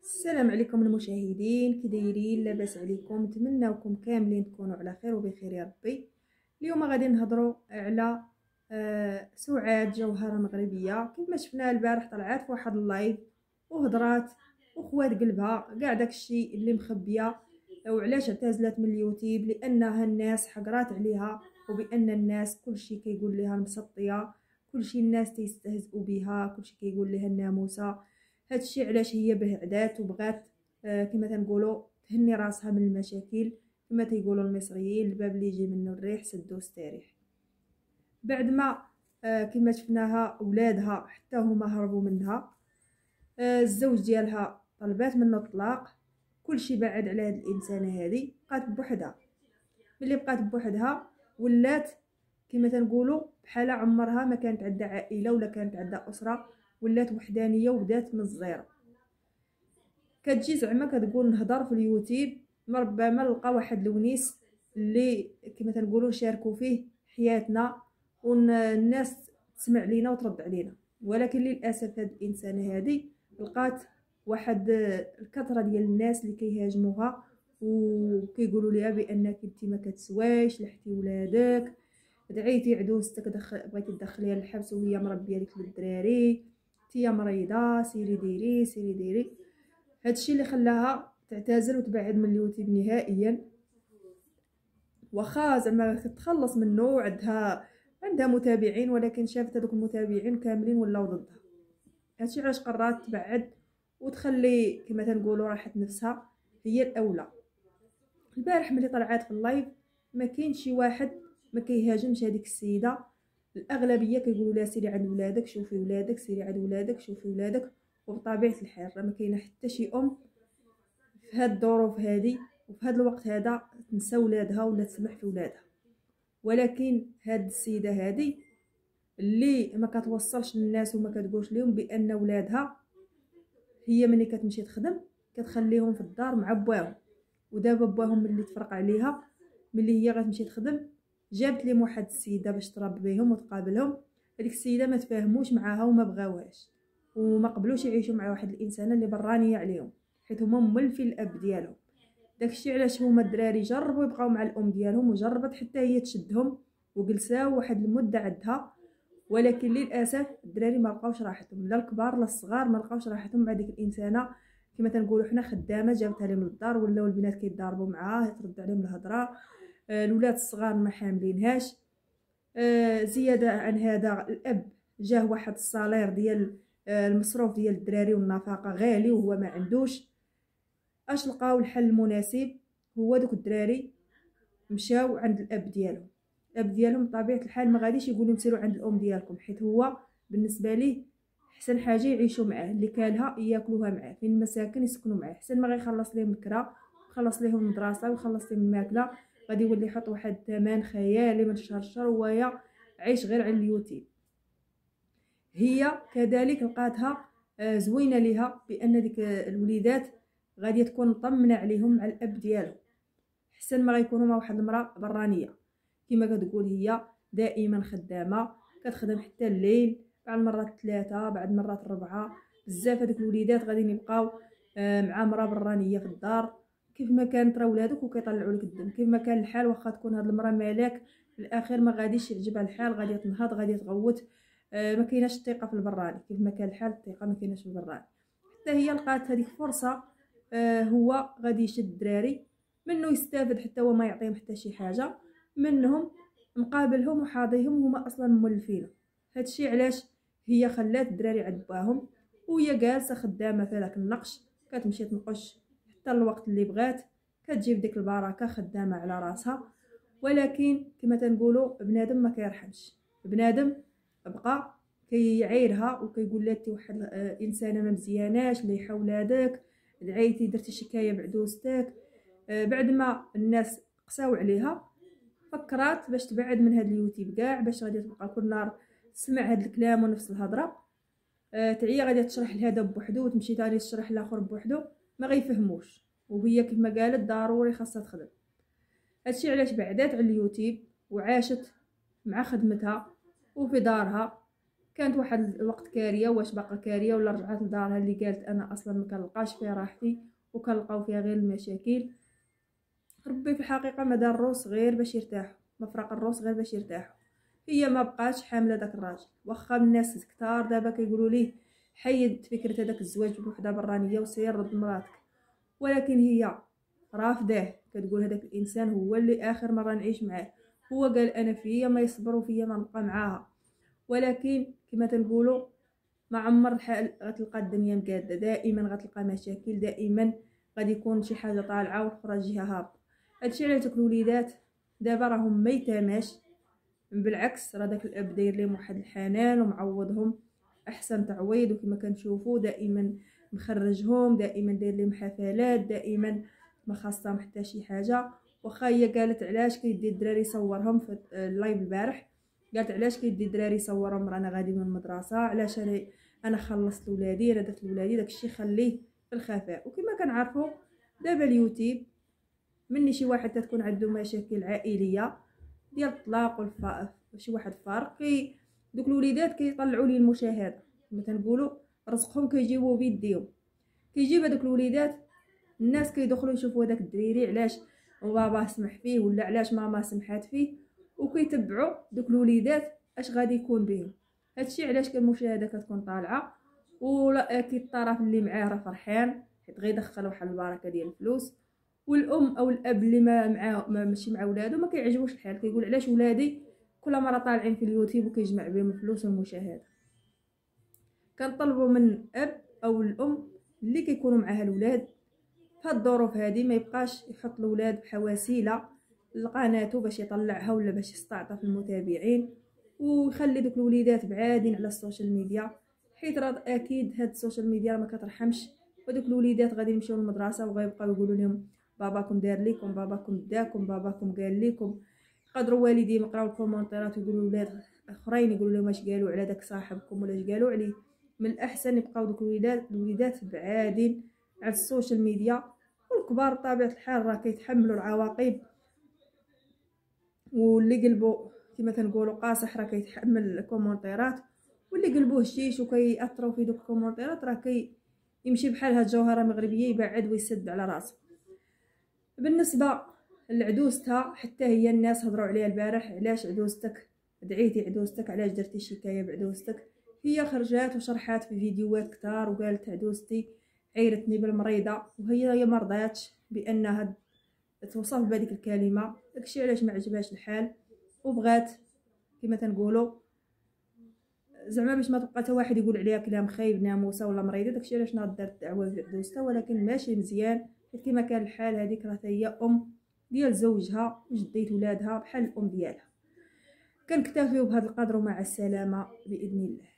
السلام عليكم المشاهدين، كي دايرين؟ لاباس عليكم؟ نتمنىوكم كاملين تكونوا على خير وبخير يا ربي. اليوم غادي نهضروا على سعاد جوهره مغربيه. كما شفنا البارح طلعت في واحد اللايف وهضرات وخوات قلبها كاع داكشي اللي مخبيه، وعلاش اعتزلت من اليوتيوب؟ لانها الناس حقرات عليها، وبان الناس كلشي كيقول لها مسطيه، كلشي الناس تيستهزئوا بها، كلشي كيقول لها الناموسه. هادشي علاش هي بعدات وبغات كما تنقولوا تهني راسها من المشاكل. كما تيقولوا المصريين، الباب اللي يجي منه الريح سدو استريح. بعد ما كما شفناها ولادها حتى هما هربوا منها، الزوج ديالها طلبات منه الطلاق، كلشي بعد على هاد الانسانه هذه. بقات بوحدها، ملي بقات بوحدها ولات كما تنقولوا بحال عمرها ما كانت عندها عائله ولا كانت عندها اسره، ولات وحدانيه وبدات من الزيرو. كتجي زعما كتقول نهضر في اليوتيوب، ربما نلقى واحد الونيس اللي كما تنقولوا شاركوا فيه حياتنا والناس تسمع لينا وترد علينا. ولكن للاسف هاد الانسانه هذه لقات واحد الكثره ديال الناس اللي كيهاجموها وكيقولوا لها بانك انت ما كتسوايش، لحتي ولادك، دعيتي عدوستك بغيتي تدخليها للحبس وهي مربيه لك بالدراري، انت مريضه، سيري ديري سيري ديري. هادشي اللي خلاها تعتزل وتبعد من اليوتيوب نهائيا. واخا زعما كتخلص منه، عندها متابعين، ولكن شافت هذوك المتابعين كاملين ولاو ضدها. هادشي علاش قررت تبعد وتخلي كما تنقولوا راحه نفسها هي الاولى. البارح ملي طلعت في اللايف ما كاين شي واحد ما كيهاجمش هذيك السيده، الاغلبيه كيقولوا لها سيري عند ولادك، شوفي ولادك، سيري عند ولادك، شوفي ولادك. وبطبيعه الحال راه ما كاينه حتى شي ام في هاد الظروف هذه وفي هاد الوقت هذا تنسى ولادها ولا تسمح في ولادها. ولكن هاد السيده هذه اللي ما كتوصلش للناس وما كتقولش لهم بان ولادها، هي ملي كتمشي تخدم كتخليهم في الدار مع باهم. ودابا باهم ملي تفرق عليها ملي هي غتمشي تخدم، جابت لهم واحد السيده باش تربي بهم وتقابلهم. هذيك السيده ما تفاهموش معاها وما بغاوهاش وما قبلوش يعيشوا مع واحد الانسانه اللي برانيه عليهم، حيت هما مولفين الاب ديالهم. داكشي علاش هما الدراري جربوا يبقاو مع الام ديالهم، وجربت حتى هي تشدهم وجلساو واحد المده عندها. ولكن للاسف الدراري ما لقاوش راحتهم، لا الكبار لا الصغار ما لقاوش راحتهم مع ديك الانسانه. كما تنقولوا حنا خدامه جابتها لهم للدار، ولاو البنات كيتضاربوا معاها، ترد عليهم الهضره. الولاد الصغار ما حاملينهاش. زياده عن هذا الاب جاه واحد الصالير ديال المصروف ديال الدراري والنفقه غالي وهو ما عندوش. اش لقاو الحل المناسب؟ هو دوك الدراري مشاو عند الاب ديالهم. الاب ديالهم بطبيعه الحال ما غاديش يقول لهم سيروا عند الام ديالكم، حيت هو بالنسبه ليه احسن حاجه يعيشوا معاه، اللي كالها ياكلوها معاه، فين المساكن يسكنوا معاه. احسن ما غيخلص لهم الكرا، يخلص لهم المدرسه ويخلص لهم الماكله، غادي يولي يحط واحد الثمن خيالي من شهر وهي عيش غير على اليوتيوب. هي كذلك لقاتها زوينه ليها بان ديك الوليدات غادي تكون مطمنه عليهم مع الاب ديالهم، احسن ما غيكونوا مع واحد المراه برانيه. كما كتقول هي دائما خدامه، كتخدم حتى الليل، بعض المرات 3 بعض المرات 4. بزاف هذوك الوليدات غادي يبقاو مع مراه برانيه في الدار. كيف ما كانت راه ولادك وكيطلعوا لك الدم. كيف ما كان الحال واخا تكون هاد المراه ملاك، في الاخير ما غاديش يعجبها الحال، غادي تنهض، غادي تغوت. ما كايناش الثقه في البراني. كيف ما كان الحال الثقه ما كايناش في البراني. حتى هي لقات هذيك فرصه، هو غادي يشد الدراري منه، يستافد حتى هو ما يعطيهم حتى شي حاجه منهم، مقابلهم وحاضيهم هما اصلا مولفين. هادشي علاش هي خلات الدراري عند باهم، وهي جالسه خدامه في هذاك النقش، كتمشي تنقش حتى الوقت اللي بغات، كتجيب ديك البركه، خدامه على راسها. ولكن كما تنقولوا بنادم ما كيرحمش، بنادم بقى كيعايرها وكيقول لها انت واحد انسانه ما مزياناش، ليحه ولادك، دعيتي درتي شكايه بعدوستك. بعد ما الناس قساو عليها فكرات باش تبعد من هاد اليوتيوب كاع، باش غادي تبقى كل نهار تسمع هاد الكلام ونفس الهضره. تعيا غادي تشرح لهذا بوحدو وتمشي ثاني تشرح لاخر بوحدو، ما غيفهموش. وهي كيف ما قالت ضروري خاصها تخدم. هادشي علاش بعدات على اليوتيوب وعاشت مع خدمتها وفي دارها. كانت واحد الوقت كاريه، واش باقا كاريه ولا رجعت لدارها اللي قالت انا اصلا ما كنلقاش فيها راحتي وكنلقاو فيها غير المشاكل. ربي في الحقيقه ما دار الروس غير باش يرتاحوا، ما فرق الروس غير باش يرتاحوا. هي ما بقاش حامله داك الراجل، واخا الناس كتار دابا كيقولوا ليه حيد فكره هذاك الزواج بوحده برانيه وسير رد مراتك، ولكن هي رافضاه، كتقول هذاك الانسان هو اللي اخر مره نعيش معاه، هو قال انا فيا ما يصبر وفيا ما نبقى معاها. ولكن كما تنقولوا ما عمر الحال غتلقى الدنيا مقاده، دائما غتلقى مشاكل، دائما غادي يكون شي حاجه طالعه واخرى جهه هابطه. هادشي علاش دوك الوليدات دابا راهم ما يتاماش، بالعكس راه داك الاب داير لهم واحد الحنان ومعوضهم احسن تعويض، وكما كنشوفوا دائما مخرجهم، دائما داير لهم حفلات، دائما ما خاصهم حتى شي حاجه. واخا هي قالت علاش كيدي الدراري يصورهم في اللايف البارح، قالت علاش كيدي الدراري يصورهم رانا غادي من المدرسه، علاش انا خلصت لولادي، انا درت لولادي، داكشي خليه في الخفاء. وكما كنعرفوا دابا اليوتيوب مني شي واحد تكون عنده مشاكل عائليه ديال الطلاق شي واحد فارق دوك الوليدات كيطلعوا لي المشاهده، كما تنقولوا رزقهم كيجيبوا بيديهم، كيجيب هذوك الوليدات الناس كيدخلوا يشوفوا هذاك الدريري علاش باباه سمح فيه ولا علاش ماما سمحات فيه، وكيتبعوا دوك الوليدات اش غادي يكون بهم. هادشي علاش المشاهده كتكون طالعه، ولا اكيد الطرف اللي معاه راه فرحان حيت غيدخل واحد البركه ديال الفلوس، والام او الاب اللي ما معاه ماشي مع ولادو ما كيعجبوش الحال، كيقول علاش ولادي كل مره طالعين في اليوتيوب وكيجمع بهم الفلوس والمشاهده. كنطلبوا من الاب او الام اللي كيكونوا معها الولاد في هاد الظروف هذه ما يبقاش يحط الولاد بحواسيله لقناته باش يطلعها ولا باش يستعطف المتابعين، ويخلي دوك الوليدات بعادين على السوشيال ميديا، حيت راه اكيد هاد السوشيال ميديا ما كترحمش. ودوك الوليدات غادي يمشيو للمدرسه وغيبقاو يقولوا لهم باباكم دار لكم، باباكم داكم، باباكم قال لكم. يقدروا والدين يقراو الكومونتيرات ويقولوا ولاد اخرين يقولوا لهم اش قالوا على داك صاحبكم ولا اش قالوا عليه. من الاحسن يبقاو دوك الوليدات بعادين على السوشيال ميديا، والكبار بطبيعه الحال راه كيتحملوا العواقب، واللي قلبو كما تنقولوا قاصح راه كيتحمل الكومونتيرات، واللي قلبوه شيش وكيأثروا في دوك الكومونتيرات راه يمشي بحال هاد جوهره مغربيه يبعد ويسد على راسه. بالنسبه لعدوزتها حتى هي الناس هضروا عليها البارح، علاش عدوزتك دعيتي عدوزتك، علاش درتي شكايه بعدوزتك. هي خرجات وشرحات في فيديوهات كتار وقالت عدوزتي عيرتني بالمريضه، وهي ما رضاتش بانها توصف بهذيك الكلمه، داكشي علاش ما عجبهاش الحال وبغات كما تنقولوا زعما باش ما تبقى حتى واحد يقول عليها كلام خايب ناموسه ولا مريضه، داكشي علاش ناض دارت دعوه بعدوزتها. ولكن ماشي مزيان حيت كما كان الحال هذيك راه هي ام ديال زوجها وجديت ولادها بحال الام ديالها. كنكتفيو بهذا القدر ومع السلامه باذن الله.